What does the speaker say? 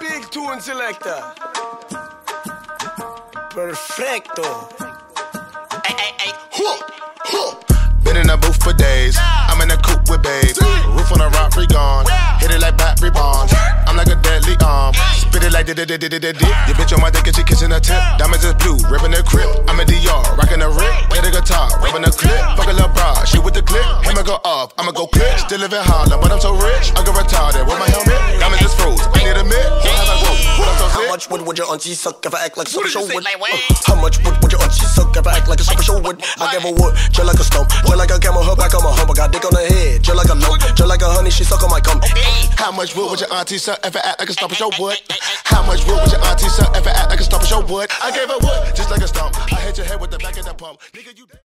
Big tune selector. Perfecto. Been in the booth for days. I'm in the coupe with babe. Roof on a rock, free gone. Hit it like battery bonds. I'm like a deadly arm. Spit it like did. Your bitch on my dick and she kissing her tip. Diamonds is blue, ripping the crib. I'm a DR, rocking the rip. Play the guitar, rubbing the clip. Fuck a little bra, she with the clip. Hammer go off, I'ma go clip. Still live in Harlem, but I'm so rich. I go retarded with my helmet. Diamonds is froze. I need a mid. How much would your auntie suck if I act like a super show would? How much would your auntie suck if I act like a super show would? I give her wood, just like a stump. Just like a camel, her back on my hump. I got dick on her head, just like a lump. Just like a honey, she suck on my cum. How much would your auntie suck if I act like a stump of your wood? How much would your auntie suck if I act like a stump of your wood? I gave her wood, just like a stump. I hit your head with the back of the pump. Nigga, you